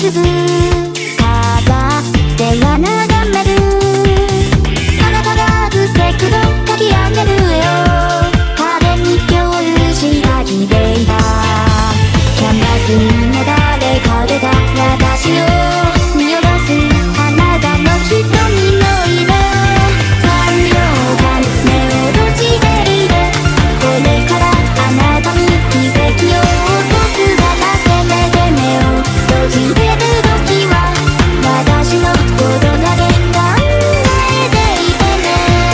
術飾っては眺めるあなたがブセクの描き上げる絵を派手に共有した綺麗なキャンバスにも誰かでだ私を見下ろすあなたの瞳の色3秒間目を閉じていてこれからあなたに奇跡を起こすからせめて目を閉じてる時は私のことだけ考えていてね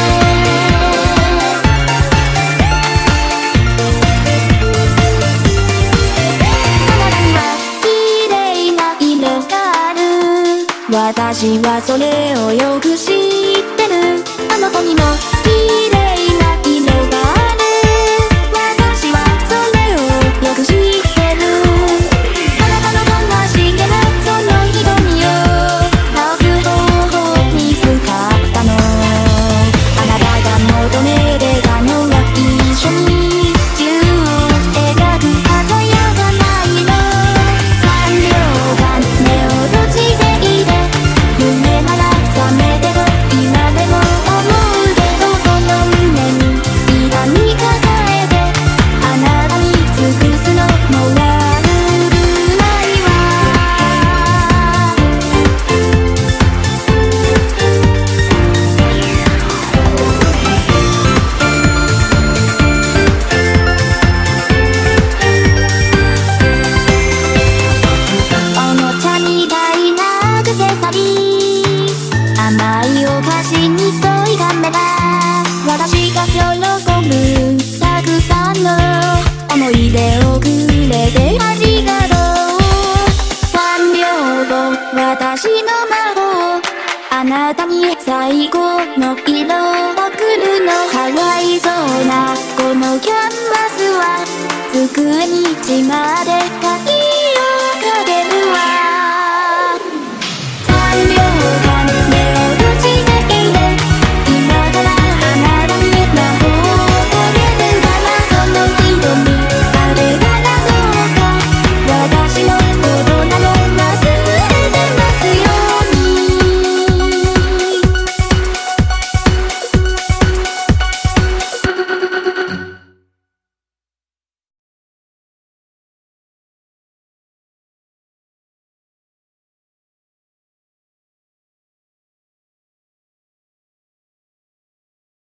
あなたには綺麗な色がある私はそれをよく知ってるあの子にも綺麗な色がある私はそれをよく知ってるあなたのどんなしげなその瞳を直す方法見つかったのあなたが求めてたのは一緒に宙を描く鮮やかな色3秒間目を閉じていて夢なら覚めてと今でも思うけどこの胸に痛み抱えてあなたに尽くすのも悪くないわおもちゃみたいなアクセサリー甘いお菓子にトイカメラ私が喜ぶたくさんの思い出をくれてありがとう3秒後私の魔法あなたに最高の色を送るのかわいそうなこのキャンバスは机に血まで描き